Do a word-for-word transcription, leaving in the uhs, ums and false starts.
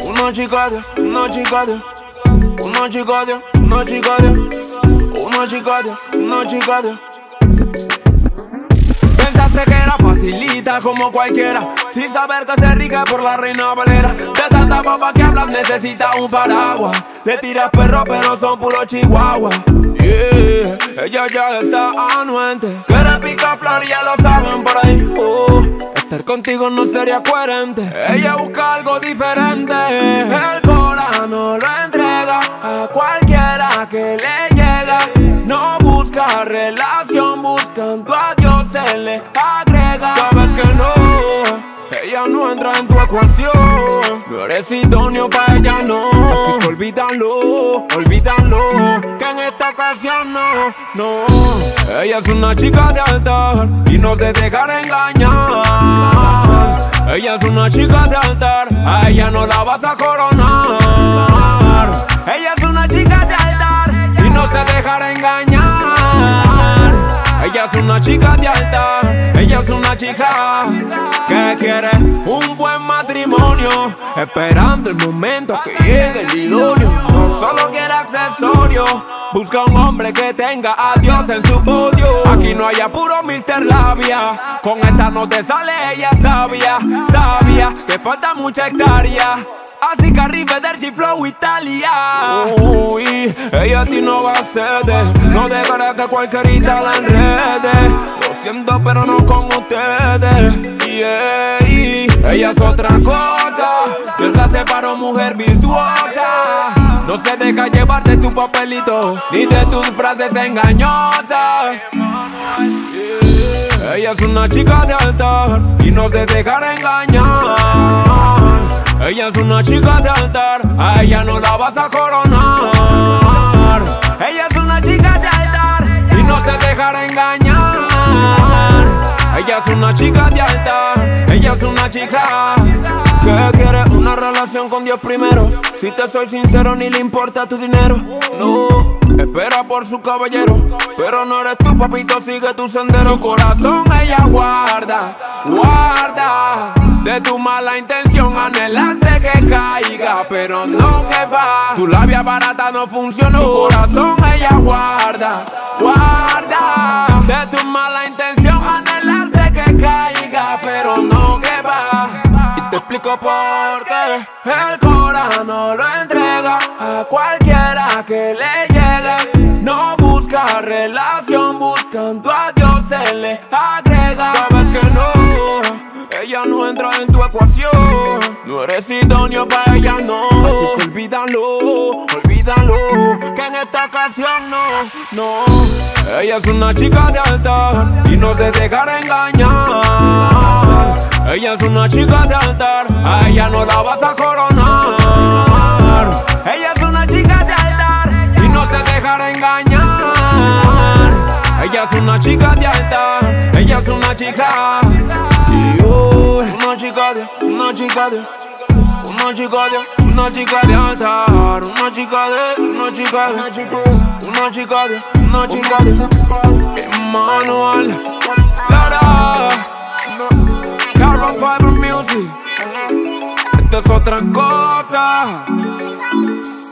Una chica de, una chica de, una chica de, una chica de, una chica de, una chica de. Pensaste que era facilita como cualquiera, sin saber que se rica por la reina Valera. De tanta papa que hablas necesita un paraguas. Le tiras perro pero son puros chihuahuas. Yeah, ella ya está anuente. Que eres picaflor y ya lo saben por ahí. Oh, estar contigo no sería coherente. Ella busca algo diferente. El corazón no lo entrega a cualquiera que le llega. No busca relación, buscando a Dios se le agrega. Sabes que no, ella no entra en tu ecuación. No eres idóneo para ella, no. Así que olvídalo, olvídalo, que en esta ocasión no, no. Ella es una chica de altar y no se dejará engañar. Ella es una chica de altar, a ella no la vas a coronar. Ella es una chica de altar y no se dejará engañar. Ella es una chica de altar, ella es una chica que quiere un buen matrimonio, esperando el momento que llegue el idóneo. No solo quiere accesorios, busca un hombre que tenga a Dios en su podio. Aquí no hay puro mister Labia, con esta no te sale ella sabia, sabia, que falta mucha hectárea. Así que arriba del G-Flow Italia. Uy, ella a ti no va a ceder. No dejará que cualquierita la enrede. Lo siento pero no con ustedes. Yeah, ella es otra cosa. Dios la separó, mujer virtuosa. No se deja llevar de tu papelito ni de tus frases engañosas. Yeah. Ella es una chica de altar y no se dejará engañar. Ella es una chica de altar, a ella no la vas a coronar. Ella es una chica de altar y no se dejará engañar. Ella es una chica de altar, ella es una chica que quiere una relación con Dios primero. Si te soy sincero, ni le importa tu dinero. No, espera por su caballero, pero no eres tú, papito, sigue tu sendero. Su corazón ella guarda, guarda. De tu mala intención anhelaste que caiga, pero no que va. Tu labia barata no funcionó. Su corazón ella guarda, guarda. De tu mala intención anhelaste que caiga, pero no que va. Y te explico por qué. El corazón no lo entrega a cualquiera que le llega. No busca relación, buscando a Dios se le agrega. Sabes que no, ella no entra en tu ecuación. No eres idóneo para ella, no. Así que olvídalo, olvídalo, que en esta ocasión no, no. Ella es una chica de altar y no se dejará engañar. Ella es una chica de altar, a ella no la vas a coronar. Ella es una chica de altar y no se dejará engañar. Ella es una chica de altar, ella es una chica. Y uy, una chica de, una chica de, una chica de, una chica de altar. Una chica de, una chica de, una chica de, una chica de Emmanuel Lara, Carbon Fiber Music. Esto es otra cosa.